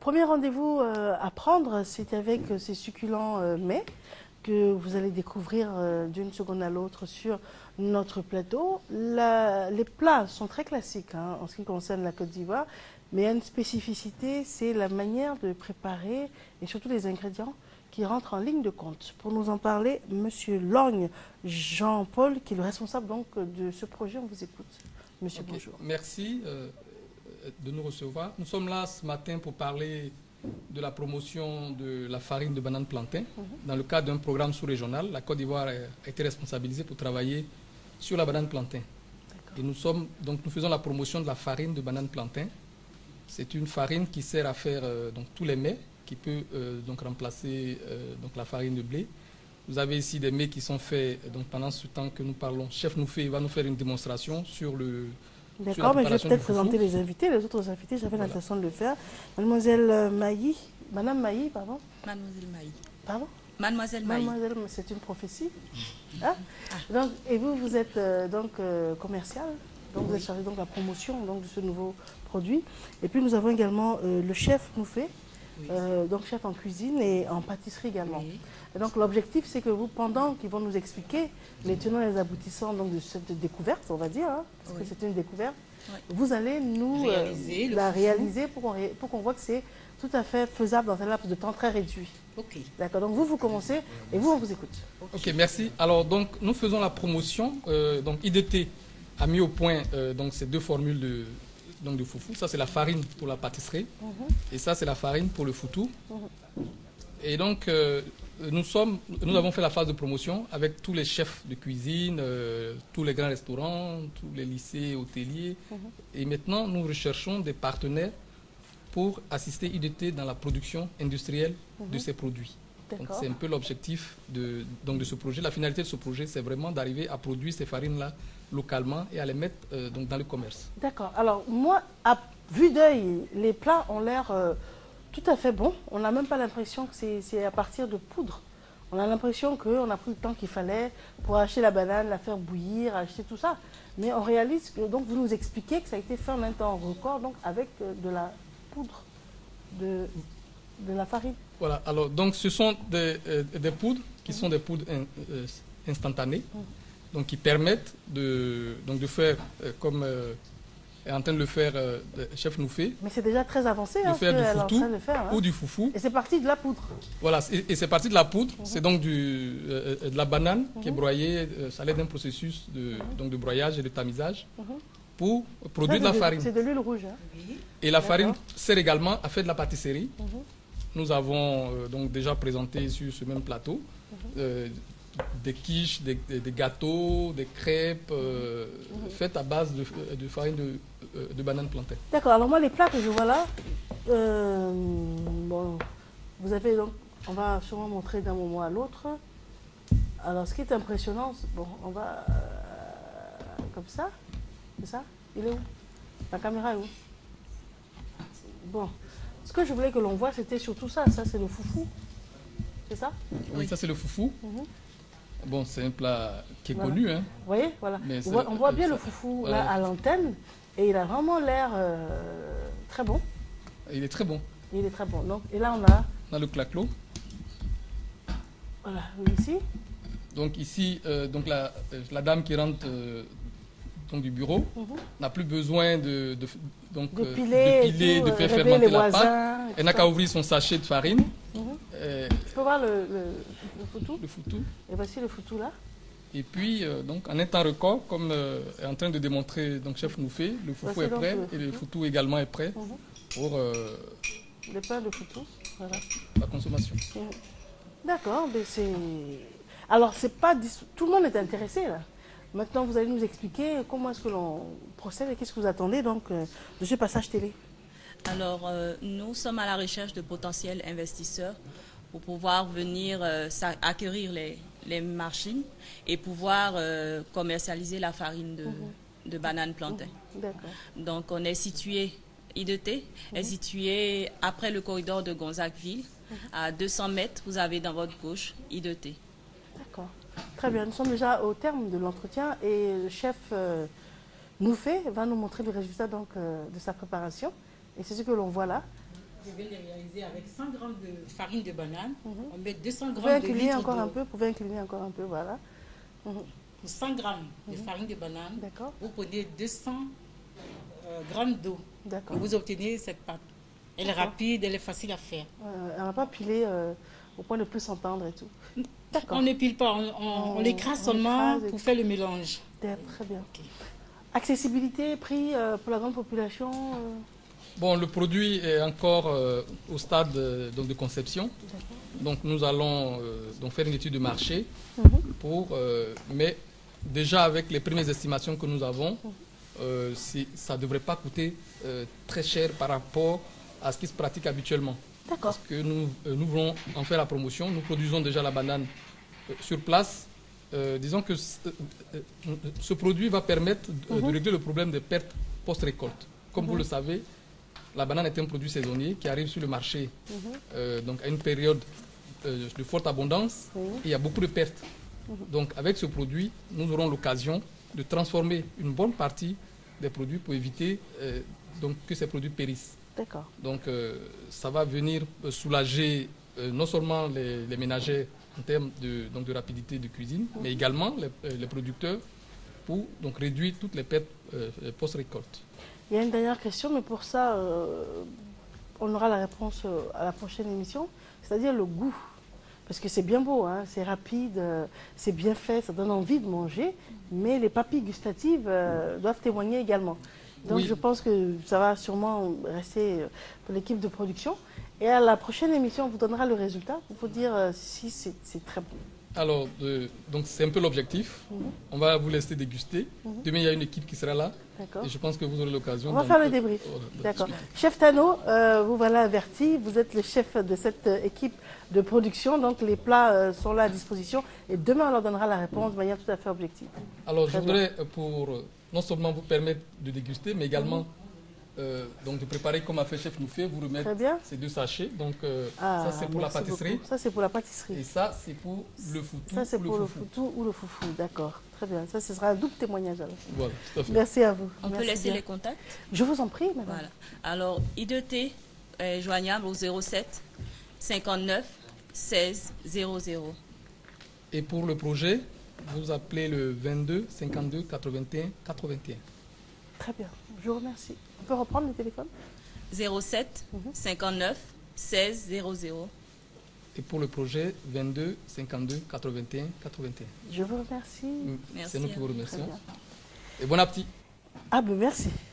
premier rendez-vous à prendre, c'est avec ces succulents mets que vous allez découvrir d'une seconde à l'autre sur notre plateau. Les plats sont très classiques hein, en ce qui concerne la Côte d'Ivoire, mais il y a une spécificité, c'est la manière de préparer et surtout les ingrédients qui rentrent en ligne de compte. Pour nous en parler, Monsieur Lorgne Jean-Paul, qui est le responsable donc de ce projet, on vous écoute. Monsieur, bonjour. Merci de nous recevoir. Nous sommes là ce matin pour parler de la promotion de la farine de banane plantain. Dans le cadre d'un programme sous-régional, la Côte d'Ivoire a été responsabilisée pour travailler sur la banane plantain. Et nous faisons la promotion de la farine de banane plantain. C'est une farine qui sert à faire tous les mets, qui peut remplacer la farine de blé. Vous avez ici des mets qui sont faits pendant ce temps que nous parlons. Chef Noufé va nous faire une démonstration sur le. D'accord, mais je vais peut-être présenter les invités, les autres invités, j'avais l'intention de le faire. Mademoiselle Mailly, Madame Mailly, pardon. Mademoiselle Mailly. Pardon. Mademoiselle Mailly. Mademoiselle, c'est une prophétie. Hein? Donc, et vous êtes commercial, donc vous êtes chargé de la promotion de ce nouveau produit. Et puis nous avons également le chef Noufé, donc chef en cuisine et en pâtisserie également. Oui. Et donc l'objectif, c'est que vous, pendant qu'ils vont nous expliquer les tenants et les aboutissants de cette découverte, on va dire, hein, parce que c'est une découverte, vous allez nous la réaliser pour qu'on voit que c'est tout à fait faisable dans un laps de temps très réduit. Ok. D'accord, donc vous commencez et vous, on vous écoute. Ok, merci. Alors, donc, nous faisons la promotion. Donc, IDT a mis au point ces deux formules de foufou. Ça, c'est la farine pour la pâtisserie. Et ça, c'est la farine pour le foutou. Et donc, nous avons fait la phase de promotion avec tous les chefs de cuisine, tous les grands restaurants, tous les lycées hôteliers. Et maintenant, nous recherchons des partenaires pour assister IDT dans la production industrielle de ces produits. Donc, c'est un peu l'objectif de ce projet. La finalité de ce projet, c'est vraiment d'arriver à produire ces farines-là localement et à les mettre dans le commerce. D'accord. Alors, moi, à vue d'œil, les plats ont l'air tout à fait bons. On n'a même pas l'impression que c'est à partir de poudre. On a l'impression qu'on a pris le temps qu'il fallait pour acheter la banane, la faire bouillir, acheter tout ça. Mais on réalise que, donc, vous nous expliquez que ça a été fait en un temps record, donc avec de la poudre, de la farine. Voilà, alors donc ce sont des poudres qui sont des poudres instantanées, donc qui permettent de faire comme est en train de le faire chef Noufé. Mais c'est déjà très avancé, de faire du foutou ou du foufou. Et c'est parti de la poudre. Voilà, et c'est parti de la poudre, c'est donc de la banane qui est broyée, ça l'aide d'un processus de broyage et de tamisage. Pour produire de la farine. C'est de l'huile rouge. Hein? Et la farine sert également à faire de la pâtisserie. Nous avons déjà présenté sur ce même plateau des quiches, des gâteaux, des crêpes faites à base de farine de banane plantain. D'accord, alors moi les plats que je vois là, bon, vous avez donc, on va sûrement montrer d'un moment à l'autre. Alors ce qui est impressionnant, bon, on va comme ça. C'est ça? Il est où? La caméra est où? Bon. Ce que je voulais que l'on voit, c'était surtout ça. Ça, c'est le foufou. C'est ça? Oui, ça, c'est le foufou. Bon, c'est un plat qui est connu. Hein. Vous voyez? Voilà. On voit bien le foufou là, à l'antenne. Et il a vraiment l'air très bon. Il est très bon. Il est très bon. Donc, et là, on a le claclo. Voilà. Ici? Donc, ici, la dame qui rentre du bureau n'a plus besoin de piler, de faire fermenter la pâte. Elle n'a qu'à ouvrir son sachet de farine. Tu peux voir le foutou? Le foutou. Et voici le foutou là. Et puis, en un temps record, comme est en train de démontrer chef Noufé, le foufou est prêt et le foutou également est prêt pour le pain de foutou. Voilà. La consommation. D'accord, mais c'est... Alors, c'est pas... Tout le monde est intéressé là. Maintenant, vous allez nous expliquer comment est-ce que l'on procède et qu'est-ce que vous attendez donc de ce passage télé. Alors, nous sommes à la recherche de potentiels investisseurs pour pouvoir venir acquérir les machines et pouvoir commercialiser la farine de banane plantain. D'accord. Donc, on est situé, IDT est situé après le corridor de Gonzagueville. À 200 mètres, vous avez dans votre gauche IDT. D'accord. Très bien, nous sommes déjà au terme de l'entretien et le chef Noufé va nous montrer le résultat donc, de sa préparation. Et c'est ce que l'on voit là. je viens de réaliser avec 100 grammes de farine de banane. On met 200 Vous pouvez grammes de incliner litre encore un d'eau. peu, vous pouvez incliner encore un peu, voilà. Pour 100 grammes de farine de banane, D'accord. vous prenez 200 grammes d'eau. D'accord. Et vous obtenez cette pâte. Elle est rapide, elle est facile à faire. Elle n'a pas pilé au point de plus s'entendre et tout. D'accord. On ne pile pas, on l'écrase seulement écrase pour faire le mélange. Très bien. Ok. Accessibilité, prix pour la grande population Bon, le produit est encore au stade donc de conception. Donc nous allons donc faire une étude de marché mais déjà avec les premières estimations que nous avons, ça ne devrait pas coûter très cher par rapport à ce qui se pratique habituellement. D'accord. Parce que nous voulons en faire la promotion. Nous produisons déjà la banane sur place. Disons que ce produit va permettre de régler le problème des pertes post-récolte. Comme vous le savez, la banane est un produit saisonnier qui arrive sur le marché donc à une période de forte abondance et il y a beaucoup de pertes. Donc avec ce produit, nous aurons l'occasion de transformer une bonne partie des produits pour éviter donc que ces produits périssent. D'accord. Donc ça va venir soulager non seulement les ménagères en termes de rapidité de cuisine, mais également les producteurs pour donc réduire toutes les pertes post-récolte. Il y a une dernière question, mais pour ça, on aura la réponse à la prochaine émission, c'est-à-dire le goût. Parce que c'est bien beau, hein, c'est rapide, c'est bien fait, ça donne envie de manger, mais les papilles gustatives doivent témoigner également. Donc Oui. je pense que ça va sûrement rester pour l'équipe de production. Et à la prochaine émission, on vous donnera le résultat pour vous dire si c'est très bon. Alors, donc c'est un peu l'objectif. On va vous laisser déguster. Demain, il y a une équipe qui sera là. D'accord. Et je pense que vous aurez l'occasion. On va faire le débrief. D'accord. Chef Tano, vous voilà averti. Vous êtes le chef de cette équipe de production. Donc les plats sont là à disposition. Et demain, on leur donnera la réponse de manière tout à fait objective. Alors, Très je voudrais, pour non seulement vous permettre de déguster, mais également donc de préparer comme a fait Chef Noufé, vous remettre Très bien. ces deux sachets. Donc, ça, c'est pour la merci pâtisserie. beaucoup. Ça, c'est pour la pâtisserie. Et ça, c'est pour le foutou. Ça, c'est ou pour le foufou. foutou ou le foufou. D'accord. Très bien. Ça, ce sera un double témoignage alors. Voilà, tout à fait. Merci à vous. On peut Merci laisser bien. les contacts. Je vous en prie, madame. Voilà. Alors, IDT est joignable au 07 59 16 00. Et pour le projet, vous appelez le 22 52 81 81. Très bien. Je vous remercie. On peut reprendre le téléphone 07 59 16 00. Et pour le projet, 22 52 81 81. Je vous remercie. Merci C'est nous à qui vous vous. Très remercions. bien. Et bon appétit. Ah ben merci.